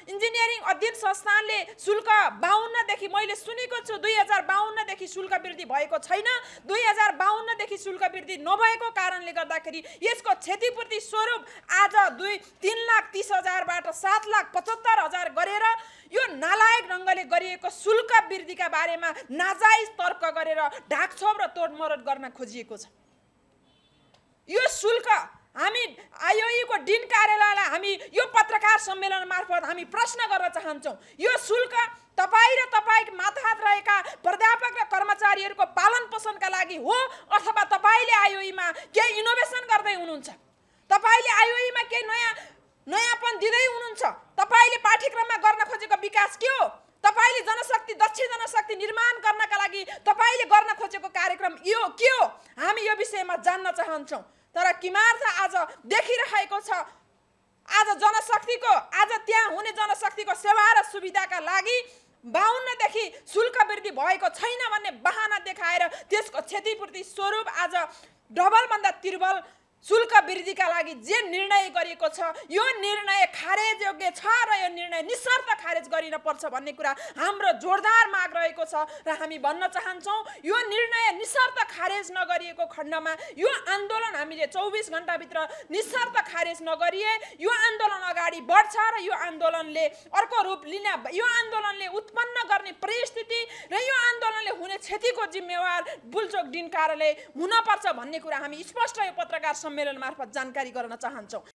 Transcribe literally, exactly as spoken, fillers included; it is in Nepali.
इन्जिनियरिङ अध्ययन संस्थानले शुल्क बाहन्नदेखि मैले सुनेको छु दुई हजार बाहन्नदेखि शुल्क वृद्धि भएको छैन। दुई हजार बाहन्नदेखि शुल्क वृद्धि नभएको कारणले गर्दाखेरि यसको क्षतिपूर्ति स्वरूप आज दुई तीन लाख तीस हजारबाट सात लाख पचहत्तर हजार गरेर यो नालायक ढङ्गले गरिएको शुल्क वृद्धिका बारेमा नाजायज तर्क गरेर ढाकछोप र तोडमरोड गर्न खोजिएको छ। यो शुल्क हामी आइओई को डिन कार्यालयलाई हामी यो पत्रकार सम्मेलन मार्फत हामी प्रश्न गर्न चाहन्छौँ। यो शुल्क तपाईँ र तपाईँ मातहत रहेका प्राध्यापक र कर्मचारीहरूको पालन पोषणका लागि हो अथवा तपाईँले आइओईमा केही इनोभेसन गर्दै हुनुहुन्छ, तपाईँले आइओईमा केही नयाँ नयाँपन दिँदै हुनुहुन्छ, तपाईँले पाठ्यक्रममा गर्न खोजेको विकास के हो, तपाईले जनशक्ति दक्ष जनशक्ति निर्माण गर्नका लागि तपाईले गर्न खोजेको कार्यक्रम यो के हो, हामी यो विषयमा जान्न चाहन्छौँ। तर किमार्थ आज देखिरहेको छ आज जनशक्तिको आज त्यहाँ हुने जनशक्तिको सेवा र सुविधाका लागि बाहन्नदेखि शुल्क वृद्धि भएको छैन भन्ने बहाना देखाएर त्यसको क्षतिपूर्ति स्वरूप आज डबलभन्दा त्रिबल शुल्क वृद्धिका लागि जे निर्णय गरिएको छ यो निर्णय खारेज योग्य छ र यो निर्णय निशर्त खारेज गरिन पर्छ भन्ने कुरा हाम्रो जोरदार माग रहेको छ र हामी भन्न चाहन्छौँ यो निर्णय निशर्त खारेज नगरिएको खण्डमा यो आन्दोलन हामीले चौबिस घण्टाभित्र निशर्त खारेज नगरिए यो आन्दोलन अगाडि बढ्छ र यो आन्दोलनले अर्को रूप लिन यो आन्दोलनले उत्पन्न गर्ने परिस्थिति र यो आन्दोलनले हुने क्षतिको जिम्मेवार बुल्चोक डिन कार्यालय हुनपर्छ भन्ने कुरा हामी स्पष्ट यो पत्रकार सम्मेलन मार्फत जानकारी गर्न चाहन्छौँ।